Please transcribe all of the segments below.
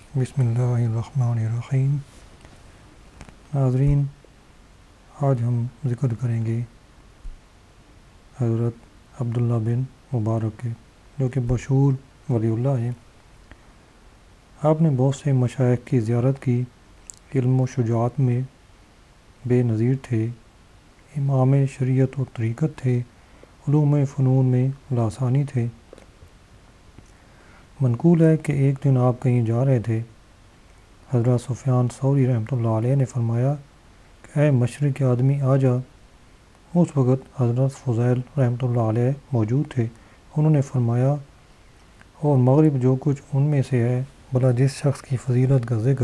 بسم اللہ الرحمن الرحیم۔ ناظرین، آج ہم ذکر کریں گے حضرت عبداللہ بن مبارک کے، جو کہ مشہور ولی اللہ ہیں۔ آپ نے بہت سے مشائخ کی زیارت کی، علم و شجاعت میں بے نظیر تھے، امام شریعت و طریقت تھے، علوم فنون میں لاسانی تھے۔ منقول ہے کہ ایک دن آپ کہیں جا رہے تھے، حضرت سفیان ثوری رحمۃ اللہ علیہ نے فرمایا کہ اے مشرق کے آدمی آ جا۔ اس وقت حضرت فضیل رحمۃ اللہ علیہ موجود تھے۔ انہوں نے فرمایا، اور مغرب جو کچھ ان میں سے ہے، بھلا جس شخص کی فضیلت کا ذکر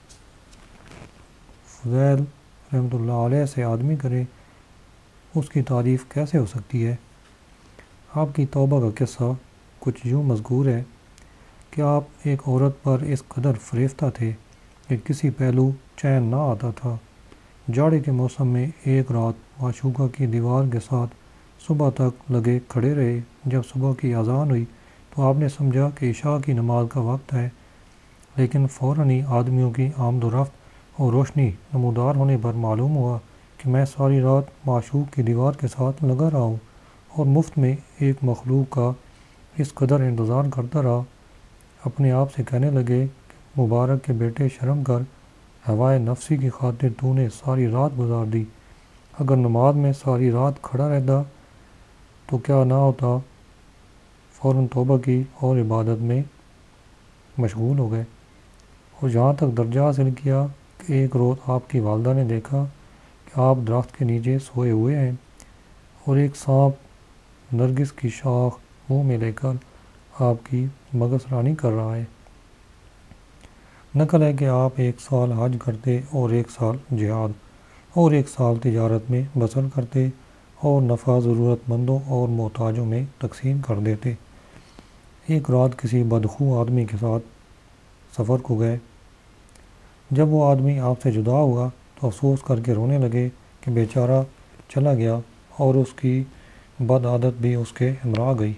فضیل رحمۃ اللہ علیہ سے آدمی کرے، اس کی تعریف کیسے ہو سکتی ہے؟ آپ کی توبہ کا قصہ کچھ یوں مذکور ہے کہ آپ ایک عورت پر اس قدر فریفتہ تھے کہ کسی پہلو چین نہ آتا تھا۔ جاڑے کے موسم میں ایک رات معشوقہ کی دیوار کے ساتھ صبح تک لگے کھڑے رہے۔ جب صبح کی اذان ہوئی تو آپ نے سمجھا کہ عشاء کی نماز کا وقت ہے، لیکن فوراً ہی آدمیوں کی آمد و رفت اور روشنی نمودار ہونے پر معلوم ہوا کہ میں ساری رات معشوق کی دیوار کے ساتھ لگا رہا ہوں اور مفت میں ایک مخلوق کا اس قدر انتظار کرتا رہا۔ اپنے آپ سے کہنے لگے کہ مبارک کے بیٹے، شرم کر، ہوائے نفسی کی خاطر تو نے ساری رات گزار دی۔ اگر نماز میں ساری رات کھڑا رہتا تو کیا نہ ہوتا؟ فوراً توبہ کی اور عبادت میں مشغول ہو گئے، اور یہاں تک درجہ حاصل کیا کہ ایک روز آپ کی والدہ نے دیکھا کہ آپ درخت کے نیچے سوئے ہوئے ہیں اور ایک سانپ نرگس کی شاخ منہ میں لے کر آپ کی مگس رانی کر رہا ہے۔ نقل ہے کہ آپ 1 سال حج کرتے اور 1 سال جہاد اور 1 سال تجارت میں بسر کرتے اور نفع ضرورت مندوں اور محتاجوں میں تقسیم کر دیتے۔ ایک رات کسی بدخو آدمی کے ساتھ سفر کو گئے۔ جب وہ آدمی آپ سے جدا ہوا تو افسوس کر کے رونے لگے کہ بیچارہ چلا گیا اور اس کی بد عادت بھی اس کے ہمراہ گئی۔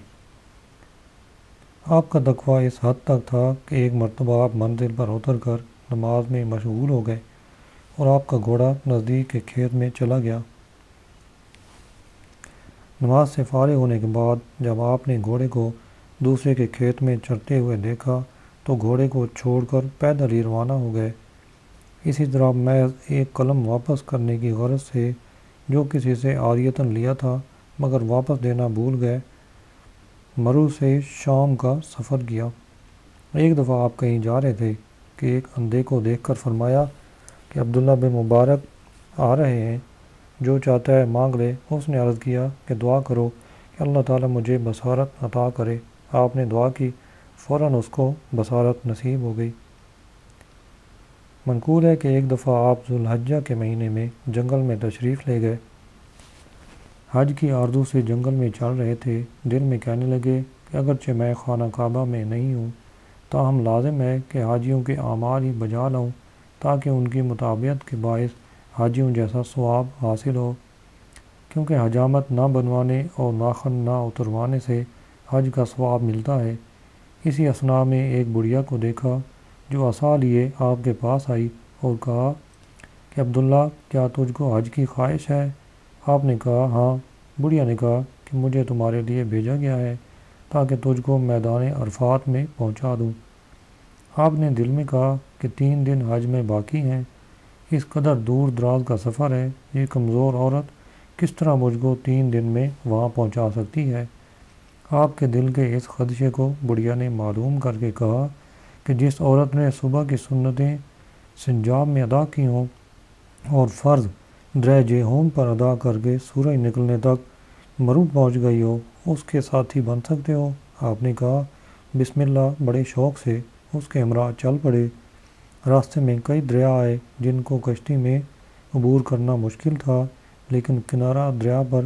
آپ کا تقویٰ اس حد تک تھا کہ ایک مرتبہ آپ منزل پر اتر کر نماز میں مشغول ہو گئے اور آپ کا گھوڑا نزدیک کے کھیت میں چلا گیا۔ نماز سے فارغ ہونے کے بعد جب آپ نے گھوڑے کو دوسرے کے کھیت میں چرتے ہوئے دیکھا تو گھوڑے کو چھوڑ کر پیدل ہی روانہ ہو گئے۔ اسی طرح محض ایک قلم واپس کرنے کی غرض سے جو کسی سے عاریتاً لیا تھا مگر واپس دینا بھول گئے، مرو سے شام کا سفر کیا۔ ایک دفعہ آپ کہیں جا رہے تھے کہ ایک اندھے کو دیکھ کر فرمایا کہ عبداللہ بن مبارک آ رہے ہیں، جو چاہتا ہے مانگ لے۔ اس نے عرض کیا کہ دعا کرو کہ اللہ تعالیٰ مجھے بصارت عطا کرے۔ آپ نے دعا کی، فوراً اس کو بصارت نصیب ہو گئی۔ منقول ہے کہ ایک دفعہ آپ ذوالحجہ کے مہینے میں جنگل میں تشریف لے گئے۔ حج کی آرزو سے جنگل میں چل رہے تھے، دل میں کہنے لگے کہ اگرچہ میں خانہ کعبہ میں نہیں ہوں، تاہم لازم ہے کہ حاجیوں کے اعمال ہی بجا لاؤں تاکہ ان کی مطابعت کے باعث حاجیوں جیسا ثواب حاصل ہو، کیونکہ حجامت نہ بنوانے اور ناخن نہ اتروانے سے حج کا ثواب ملتا ہے۔ اسی اثناء میں ایک بڑھیا کو دیکھا جو عصا لیے آپ کے پاس آئی اور کہا کہ عبداللہ، کیا تجھ کو حج کی خواہش ہے؟ آپ نے کہا ہاں۔ بڑھیا نے کہا کہ مجھے تمہارے لیے بھیجا گیا ہے تاکہ تجھ کو میدان عرفات میں پہنچا دوں۔ آپ نے دل میں کہا کہ 3 دن حج میں باقی ہیں، اس قدر دور دراز کا سفر ہے، یہ کمزور عورت کس طرح مجھ کو 3 دن میں وہاں پہنچا سکتی ہے؟ آپ کے دل کے اس خدشے کو بڑھیا نے معلوم کر کے کہا کہ جس عورت نے صبح کی سنتیں سنجاب میں ادا کی ہوں اور فرض درجہ ہوم پر ادا کر کے سورج نکلنے تک مرو پہنچ گئی ہو، اس کے ساتھی بن سکتے ہو؟ آپ نے کہا بسم اللہ۔ بڑے شوق سے اس کے ہمراہ چل پڑے۔ راستے میں کئی دریا آئے جن کو کشتی میں عبور کرنا مشکل تھا، لیکن کنارہ دریا پر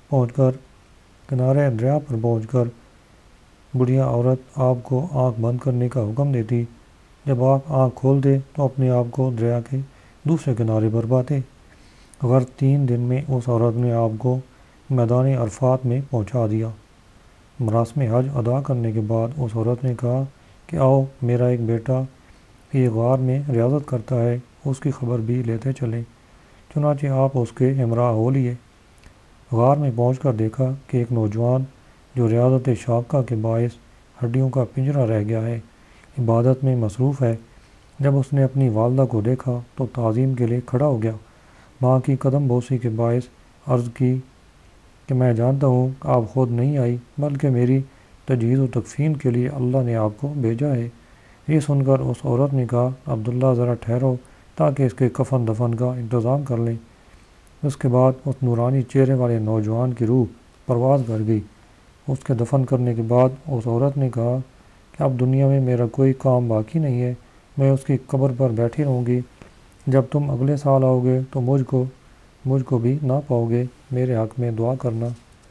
پہنچ کر بڑھیا عورت آپ کو آنکھ بند کرنے کا حکم دیتی۔ جب آپ آنکھ کھولتے تو اپنے آپ کو دریا کے دوسرے کنارے پر پاتے۔ غرض 3 دن میں اس عورت نے آپ کو میدان عرفات میں پہنچا دیا۔ مراسم حج ادا کرنے کے بعد اس عورت نے کہا کہ آؤ، میرا ایک بیٹا کہ یہ غار میں ریاضت کرتا ہے، اس کی خبر بھی لیتے چلیں۔ چنانچہ آپ اس کے ہمراہ ہو لیے۔ غار میں پہنچ کر دیکھا کہ ایک نوجوان جو ریاضت شاقہ کے باعث ہڈیوں کا پنجرا رہ گیا ہے، عبادت میں مصروف ہے۔ جب اس نے اپنی والدہ کو دیکھا تو تعظیم کے لیے کھڑا ہو گیا۔ ماں کی قدم بوسی کے باعث عرض کی کہ میں جانتا ہوں کہ آپ خود نہیں آئی، بلکہ میری تجہیز و تکفین کے لیے اللہ نے آپ کو بھیجا ہے۔ یہ سن کر اس عورت نے کہا، عبداللہ ذرا ٹھہرو تاکہ اس کے کفن دفن کا انتظام کر لیں۔ اس کے بعد اس نورانی چہرے والے نوجوان کی روح پرواز کر گئی۔ اس کے دفن کرنے کے بعد اس عورت نے کہا کہ اب دنیا میں میرا کوئی کام باقی نہیں ہے، میں اس کی قبر پر بیٹھی رہوں گی۔ جب تم اگلے سال آؤ گے تو مجھ کو بھی نہ پاؤ گے، میرے حق میں دعا کرنا۔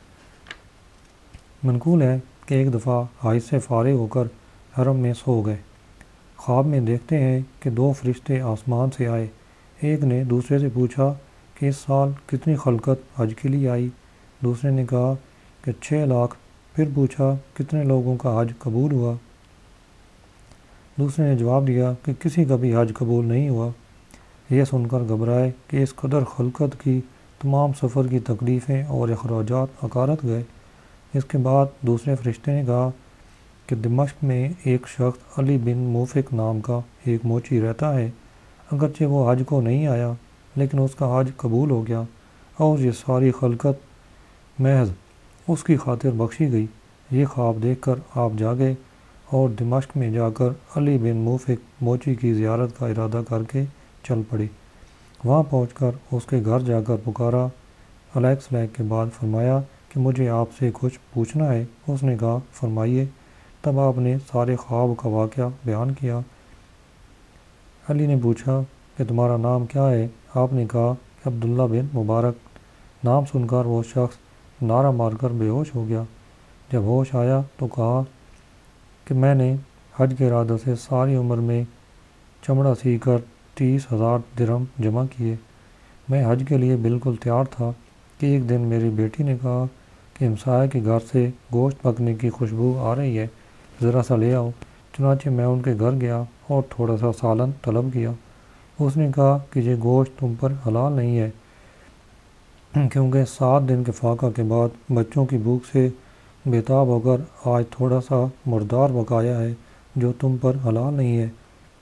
منقول ہے کہ ایک دفعہ حج سے فارغ ہو کر حرم میں سو گئے۔ خواب میں دیکھتے ہیں کہ دو فرشتے آسمان سے آئے۔ ایک نے دوسرے سے پوچھا کہ اس سال کتنی خلقت حج کے لیے آئی؟ دوسرے نے کہا کہ 6 لاکھ۔ پھر پوچھا کتنے لوگوں کا حج قبول ہوا؟ دوسرے نے جواب دیا کہ کسی کا بھی حج قبول نہیں ہوا۔ یہ سن کر گھبرائے کہ اس قدر خلقت کی تمام سفر کی تکلیفیں اور اخراجات اکارت گئے۔ اس کے بعد دوسرے فرشتے نے کہا کہ دمشق میں ایک شخص علی بن موفق نام کا ایک موچی رہتا ہے، اگرچہ وہ حج کو نہیں آیا لیکن اس کا حج قبول ہو گیا اور یہ ساری خلقت محض اس کی خاطر بخشی گئی۔ یہ خواب دیکھ کر آپ جاگے اور دمشق میں جا کر علی بن موفق موچی کی زیارت کا ارادہ کر کے چل پڑے۔ وہاں پہنچ کر اس کے گھر جا کر پکارا۔ علیک سلیک کے بعد فرمایا کہ مجھے آپ سے کچھ پوچھنا ہے۔ اس نے کہا فرمائیے۔ تب آپ نے سارے خواب کا واقعہ بیان کیا۔ علی نے پوچھا کہ تمہارا نام کیا ہے؟ آپ نے کہا کہ عبداللہ بن مبارک۔ نام سن کر وہ شخص نعرہ مار کر بے ہوش ہو گیا۔ جب ہوش آیا تو کہا کہ میں نے حج کے ارادہ سے ساری عمر میں چمڑا سی کر 30,000 درہم جمع کیے۔ میں حج کے لیے بالکل تیار تھا کہ ایک دن میری بیٹی نے کہا کہ ہمسائے کے گھر سے گوشت پکنے کی خوشبو آ رہی ہے، ذرا سا لے آؤ۔ چنانچہ میں ان کے گھر گیا اور تھوڑا سا سالن طلب کیا۔ اس نے کہا کہ یہ گوشت تم پر حلال نہیں ہے، کیونکہ 7 دن کے فاقہ کے بعد بچوں کی بھوک سے بےتاب ہو کر آج تھوڑا سا مردار پکایا ہے جو تم پر حلال نہیں ہے۔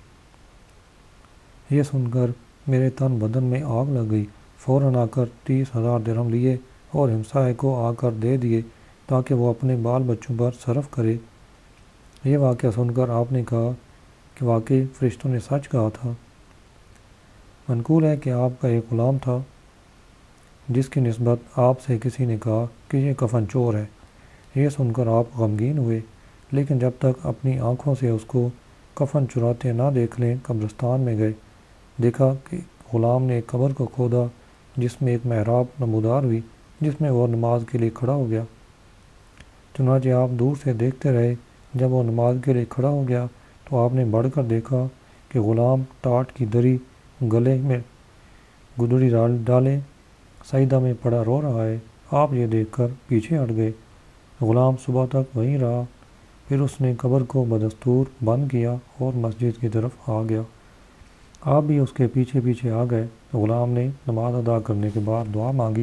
یہ سن کر میرے تن بدن میں آگ لگ گئی۔ فوراً آ کر 30,000 درہم لیے اور ہمسائے کو آ کر دے دیے تاکہ وہ اپنے بال بچوں پر صرف کرے۔ یہ واقعہ سن کر آپ نے کہا کہ واقعی فرشتوں نے سچ کہا تھا۔ منقول ہے کہ آپ کا ایک غلام تھا جس کی نسبت آپ سے کسی نے کہا کہ یہ کفن چور ہے۔ یہ سن کر آپ غمگین ہوئے، لیکن جب تک اپنی آنکھوں سے اس کو کفن چراتے نہ دیکھ لیں قبرستان میں گئے۔ دیکھا کہ غلام نے ایک قبر کو کھودا جس میں ایک محراب نمودار ہوئی جس میں وہ نماز کے لیے کھڑا ہو گیا۔ چنانچہ آپ دور سے دیکھتے رہے۔ جب وہ نماز کے لیے کھڑا ہو گیا تو آپ نے بڑھ کر دیکھا کہ غلام ٹاٹ کی دری گلے میں گدڑی ڈالے سجدہ میں پڑا رو رہا ہے۔ آپ یہ دیکھ کر پیچھے ہٹ گئے۔ غلام صبح تک وہیں رہا، پھر اس نے قبر کو بدستور بند کیا اور مسجد کی طرف آ گیا۔ آپ بھی اس کے پیچھے پیچھے آ گئے۔ غلام نے نماز ادا کرنے کے بعد دعا مانگی،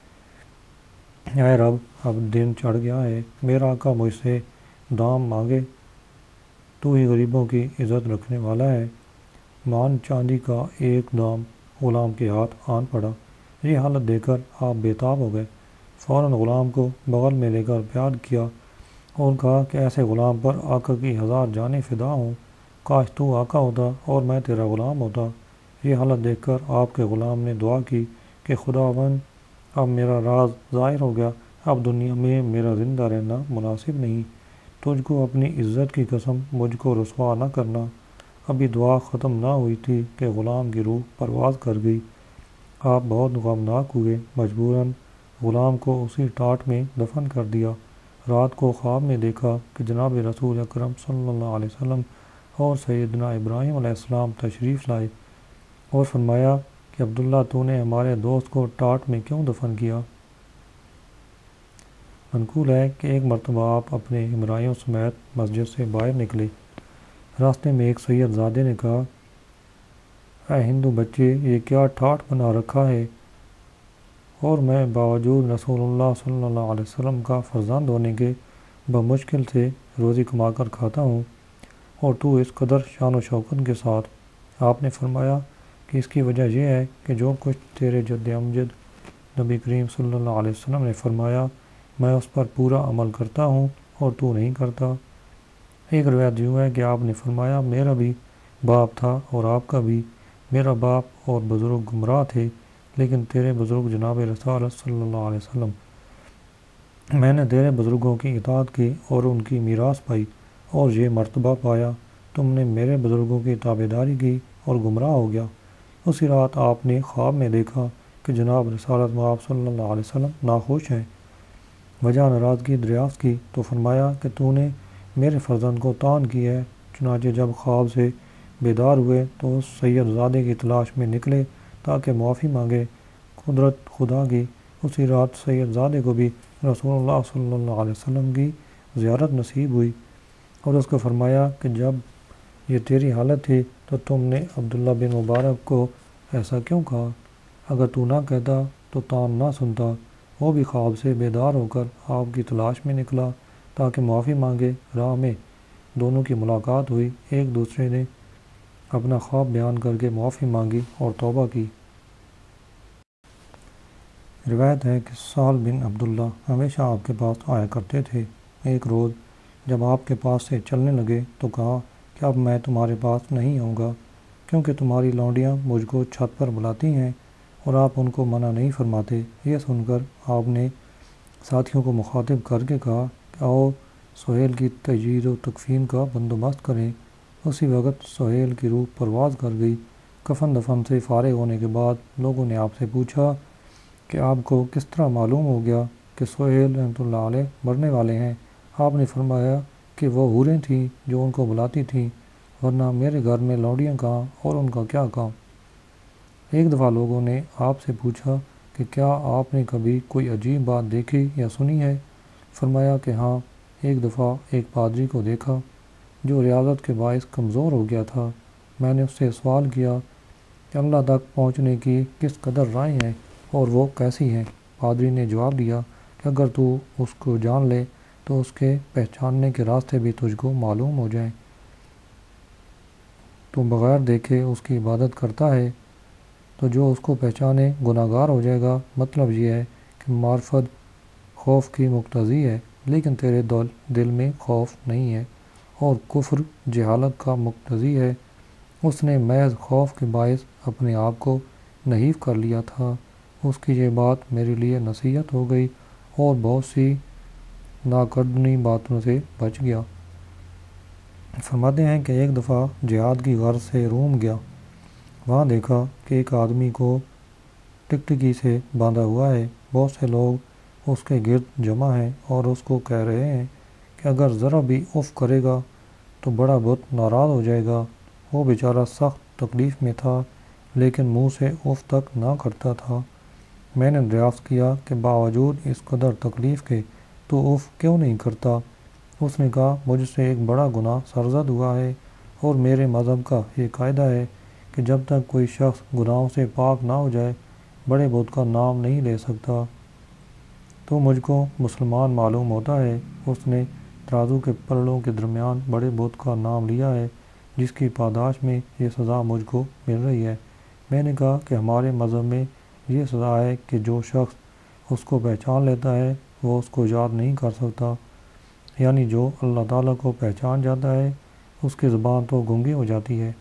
اے رب، اب دن چڑھ گیا ہے، میرا آقا مجھ سے دام مانگے، تو ہی غریبوں کی عزت رکھنے والا ہے۔ مان چاندی کا ایک دام غلام کے ہاتھ آن پڑا۔ یہ حالت دیکھ کر آپ بےتاب ہو گئے۔ فوراً غلام کو بغل میں لے کر پیار کیا اور کہا کہ ایسے غلام پر آقا کی 1000 جانیں فدا ہوں، کاش تو آقا ہوتا اور میں تیرا غلام ہوتا۔ یہ حالت دیکھ کر آپ کے غلام نے دعا کی کہ خداوند، اب میرا راز ظاہر ہو گیا، اب دنیا میں میرا زندہ رہنا مناسب نہیں، تجھ کو اپنی عزت کی قسم مجھ کو رسوا نہ کرنا۔ ابھی دعا ختم نہ ہوئی تھی کہ غلام کی روح پرواز کر گئی۔ آپ بہت غمناک ہوئے، مجبوراً غلام کو اسی ٹاٹ میں دفن کر دیا۔ رات کو خواب میں دیکھا کہ جناب رسول اکرم صلی اللہ علیہ وسلم اور سیدنا ابراہیم علیہ السلام تشریف لائے اور فرمایا کہ عبداللہ تو نے ہمارے دوست کو ٹاٹ میں کیوں دفن کیا؟ منقول ہے کہ ایک مرتبہ آپ اپنے ہمراہیوں سمیت مسجد سے باہر نکلے۔ راستے میں ایک سید زادے نے کہا، اے ہندو بچے، یہ کیا ٹھاٹ بنا رکھا ہے؟ اور میں باوجود رسول اللہ صلی اللہ علیہ وسلم کا فرزند ہونے کے بمشکل سے روزی کما کر کھاتا ہوں، اور تو اس قدر شان و شوکت کے ساتھ۔ آپ نے فرمایا کہ اس کی وجہ یہ ہے کہ جو کچھ تیرے جد امجد نبی کریم صلی اللہ علیہ وسلم نے فرمایا میں اس پر پورا عمل کرتا ہوں اور تو نہیں کرتا۔ ایک روایت یوں ہے کہ آپ نے فرمایا، میرا بھی باپ تھا اور آپ کا بھی، میرا باپ اور بزرگ گمراہ تھے، لیکن تیرے بزرگ جناب رسالت صلی اللہ علیہ وسلم، میں نے تیرے بزرگوں کی اطاعت کی اور ان کی میراث پائی اور یہ مرتبہ پایا، تم نے میرے بزرگوں کی تابعداری کی اور گمراہ ہو گیا۔ اسی رات آپ نے خواب میں دیکھا کہ جناب رسالت مآب صلی اللہ علیہ وسلم ناخوش ہیں۔ وجہ ناراضگی دریافت کی تو فرمایا کہ تو نے میرے فرزند کو طعن کی ہے۔ چنانچہ جب خواب سے بیدار ہوئے تو اس سید زادے کی تلاش میں نکلے تاکہ معافی مانگے۔ قدرت خدا کی، اسی رات سید زادے کو بھی رسول اللہ صلی اللہ علیہ وسلم کی زیارت نصیب ہوئی اور اس کو فرمایا کہ جب یہ تیری حالت تھی تو تم نے عبداللہ بن مبارک کو ایسا کیوں کہا؟ اگر تو نہ کہتا تو طعن نہ سنتا۔ وہ بھی خواب سے بیدار ہو کر آپ کی تلاش میں نکلا تاکہ معافی مانگے۔ راہ میں دونوں کی ملاقات ہوئی، ایک دوسرے نے اپنا خواب بیان کر کے معافی مانگی اور توبہ کی۔ روایت ہے کہ سہل بن عبداللہ ہمیشہ آپ کے پاس آیا کرتے تھے۔ ایک روز جب آپ کے پاس سے چلنے لگے تو کہا کہ اب میں تمہارے پاس نہیں آؤں گا، کیونکہ تمہاری لونڈیاں مجھ کو چھت پر بلاتی ہیں اور آپ ان کو منع نہیں فرماتے۔ یہ سن کر آپ نے ساتھیوں کو مخاطب کر کے کہا کہ آؤ سہیل کی تجہیز و تکفین کا بندوبست کریں۔ اسی وقت سہیل کی روح پرواز کر گئی۔ کفن دفن سے فارغ ہونے کے بعد لوگوں نے آپ سے پوچھا کہ آپ کو کس طرح معلوم ہو گیا کہ سہیل رحمۃ اللہ علیہ مرنے والے ہیں؟ آپ نے فرمایا کہ وہ حوریں تھیں جو ان کو بلاتی تھیں، ورنہ میرے گھر میں لونڈیاں کہاں اور ان کا کیا کام؟ ایک دفعہ لوگوں نے آپ سے پوچھا کہ کیا آپ نے کبھی کوئی عجیب بات دیکھی یا سنی ہے؟ فرمایا کہ ہاں، ایک دفعہ ایک پادری کو دیکھا جو ریاضت کے باعث کمزور ہو گیا تھا۔ میں نے اس سے سوال کیا کہ اللہ تک پہنچنے کی کس قدر راہیں ہیں اور وہ کیسی ہیں؟ پادری نے جواب دیا کہ اگر تو اس کو جان لے تو اس کے پہچاننے کے راستے بھی تجھ کو معلوم ہو جائیں۔ تو بغیر دیکھے اس کی عبادت کرتا ہے تو جو اس کو پہچانے گناہ گار ہو جائے گا۔ مطلب یہ ہے کہ معرفت خوف کی مقتضی ہے، لیکن تیرے دل میں خوف نہیں ہے، اور کفر جہالت کا مقتضی ہے۔ اس نے محض خوف کے باعث اپنے آپ کو نحیف کر لیا تھا۔ اس کی یہ بات میرے لیے نصیحت ہو گئی اور بہت سی ناکردنی باتوں سے بچ گیا۔ فرماتے ہیں کہ ایک دفعہ جہاد کی غرض سے روم گیا۔ وہاں دیکھا کہ ایک آدمی کو ٹکٹکی سے باندھا ہوا ہے۔ بہت سے لوگ اس کے گرد جمع ہیں اور اس کو کہہ رہے ہیں کہ اگر ذرا بھی اف کرے گا تو بڑا بت ناراض ہو جائے گا۔ وہ بیچارہ سخت تکلیف میں تھا، لیکن منہ سے اف تک نہ کرتا تھا۔ میں نے دریافت کیا کہ باوجود اس قدر تکلیف کے تو اف کیوں نہیں کرتا؟ اس نے کہا، مجھ سے ایک بڑا گناہ سرزد ہوا ہے، اور میرے مذہب کا یہ قاعدہ ہے کہ جب تک کوئی شخص گناہوں سے پاک نہ ہو جائے بڑے بت کا نام نہیں لے سکتا۔ تو مجھ کو مسلمان معلوم ہوتا ہے۔ اس نے ترازو کے پلڑوں کے درمیان بڑے بت کا نام لیا ہے، جس کی پاداش میں یہ سزا مجھ کو مل رہی ہے۔ میں نے کہا کہ ہمارے مذہب میں یہ سزا ہے کہ جو شخص اس کو پہچان لیتا ہے وہ اس کو یاد نہیں کر سکتا، یعنی جو اللہ تعالیٰ کو پہچان جاتا ہے اس کی زبان تو گونگی ہو جاتی ہے۔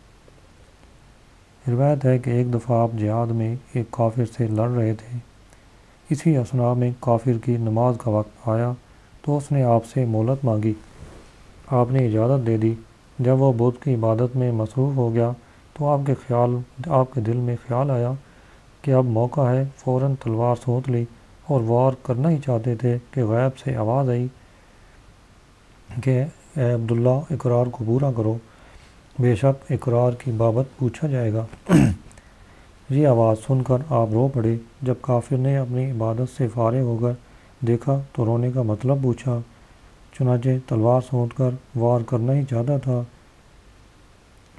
روایت ہے کہ ایک دفعہ آپ جہاد میں ایک کافر سے لڑ رہے تھے۔ اسی اثناء میں کافر کی نماز کا وقت آیا تو اس نے آپ سے مہلت مانگی۔ آپ نے اجازت دے دی۔ جب وہ بت کی عبادت میں مصروف ہو گیا تو آپ کے دل میں خیال آیا کہ اب موقع ہے۔ فوراً تلوار سونت لی اور وار کرنا ہی چاہتے تھے کہ غیب سے آواز آئی کہ اے عبداللہ، اقرار کو پورا کرو، بے شک اقرار کی بابت پوچھا جائے گا۔ یہ آواز سن کر آپ رو پڑے۔ جب کافر نے اپنی عبادت سے فارغ ہو کر دیکھا تو رونے کا مطلب پوچھا۔ چنانچہ تلوار سونت کر وار کرنا ہی چاہتا تھا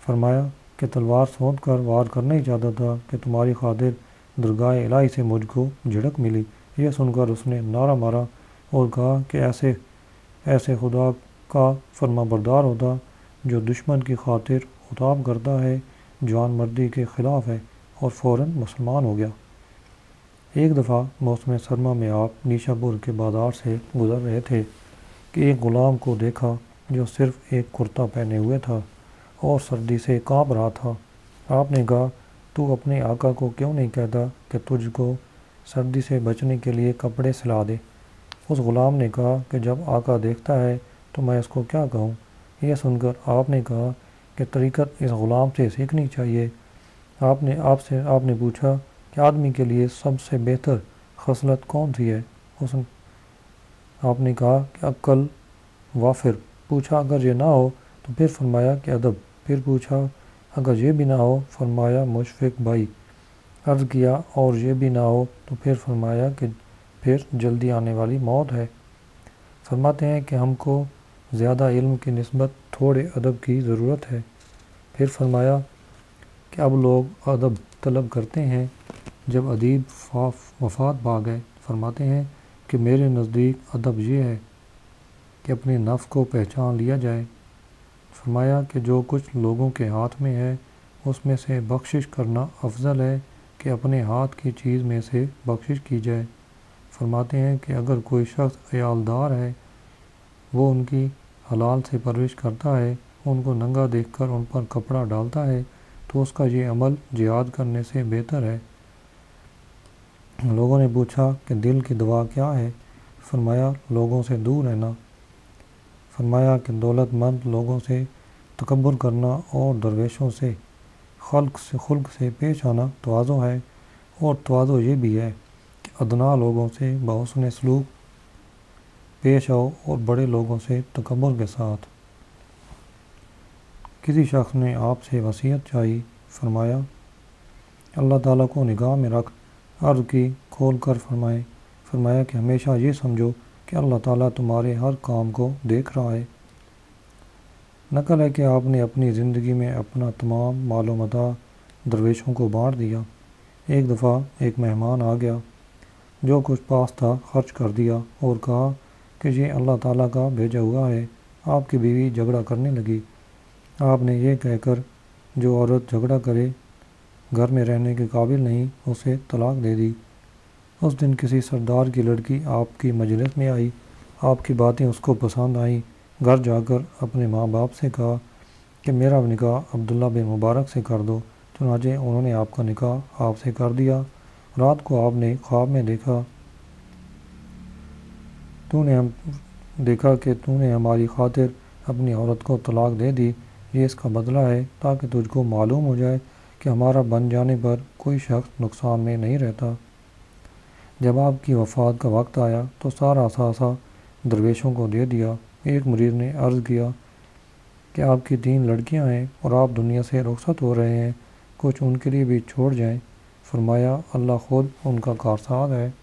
فرمایا کہ تلوار سونپ کر وار کرنا ہی چاہتا تھا کہ تمہاری خاطر درگاہ الہی سے مجھ کو جھڑک ملی۔ یہ سن کر اس نے نعرہ مارا اور کہا کہ ایسے خدا کا فرما بردار ہوتا جو دشمن کی خاطر خطاب کرتا ہے، جوان مردی کے خلاف ہے، اور فوراً مسلمان ہو گیا۔ ایک دفعہ موسم سرما میں آپ نیشا پور کے بازار سے گزر رہے تھے کہ ایک غلام کو دیکھا جو صرف ایک کرتا پہنے ہوئے تھا اور سردی سے کانپ رہا تھا۔ آپ نے کہا، تو اپنے آقا کو کیوں نہیں کہتا کہ تجھ کو سردی سے بچنے کے لیے کپڑے سلا دے؟ اس غلام نے کہا کہ جب آقا دیکھتا ہے تو میں اس کو کیا کہوں؟ یہ سن کر آپ نے کہا کہ طریقت اس غلام سے سیکھنی چاہیے۔ آپ نے پوچھا کہ آدمی کے لیے سب سے بہتر خصلت کون سی ہے؟ آپ نے کہا کہ عقل وافر۔ پوچھا اگر یہ نہ ہو تو پھر فرمایا کہ ادب۔ پھر پوچھا اگر یہ بھی نہ ہو؟ فرمایا مشفق بھائی۔ عرض کیا اور یہ بھی نہ ہو تو پھر فرمایا کہ پھر جلدی آنے والی موت ہے۔ فرماتے ہیں کہ ہم کو زیادہ علم کی نسبت تھوڑے ادب کی ضرورت ہے۔ پھر فرمایا کہ اب لوگ ادب طلب کرتے ہیں جب ادیب وفات پا گئے۔ فرماتے ہیں کہ میرے نزدیک ادب یہ ہے کہ اپنے نفس کو پہچان لیا جائے۔ فرمایا کہ جو کچھ لوگوں کے ہاتھ میں ہے اس میں سے بخشش کرنا افضل ہے کہ اپنے ہاتھ کی چیز میں سے بخشش کی جائے۔ فرماتے ہیں کہ اگر کوئی شخص عیالدار ہے، وہ ان کی حلال سے پرورش کرتا ہے، ان کو ننگا دیکھ کر ان پر کپڑا ڈالتا ہے، تو اس کا یہ عمل جہاد کرنے سے بہتر ہے۔ لوگوں نے پوچھا کہ دل کی دوا کیا ہے؟ فرمایا لوگوں سے دور رہنا۔ فرمایا کہ دولت مند لوگوں سے تکبر کرنا اور درویشوں سے خلق سے پیش آنا تواضع ہے، اور تواضع یہ بھی ہے کہ ادنا لوگوں سے بحسن سلوک پیش آؤ اور بڑے لوگوں سے تکبر کے ساتھ۔ کسی شخص نے آپ سے وصیت چاہی۔ فرمایا اللہ تعالیٰ کو نگاہ میں رکھ۔ عرض کی کھول کر فرمایا کہ ہمیشہ یہ سمجھو کہ اللہ تعالیٰ تمہارے ہر کام کو دیکھ رہا ہے۔ نقل ہے کہ آپ نے اپنی زندگی میں اپنا تمام مال و متاع درویشوں کو بانٹ دیا۔ ایک دفعہ ایک مہمان آ گیا، جو کچھ پاس تھا خرچ کر دیا اور کہا کہ یہ اللہ تعالیٰ کا بھیجا ہوا ہے۔ آپ کی بیوی جھگڑا کرنے لگی۔ آپ نے یہ کہہ کر جو عورت جھگڑا کرے گھر میں رہنے کے قابل نہیں، اسے طلاق دے دی۔ اس دن کسی سردار کی لڑکی آپ کی مجلس میں آئی۔ آپ کی باتیں اس کو پسند آئیں۔ گھر جا کر اپنے ماں باپ سے کہا کہ میرا نکاح عبداللہ بن مبارک سے کر دو۔ چنانچہ انہوں نے آپ کا نکاح آپ سے کر دیا۔ رات کو آپ نے خواب میں دیکھا کہ تو نے ہماری خاطر اپنی عورت کو طلاق دے دی، یہ اس کا بدلہ ہے تاکہ تجھ کو معلوم ہو جائے کہ ہمارا بن جانے پر کوئی شخص نقصان میں نہیں رہتا۔ جب آپ کی وفات کا وقت آیا تو سارا اثاثہ درویشوں کو دے دیا۔ ایک مریض نے عرض کیا کہ آپ کی 3 لڑکیاں ہیں اور آپ دنیا سے رخصت ہو رہے ہیں، کچھ ان کے لیے بھی چھوڑ جائیں۔ فرمایا اللہ خود ان کا کارساز ہے۔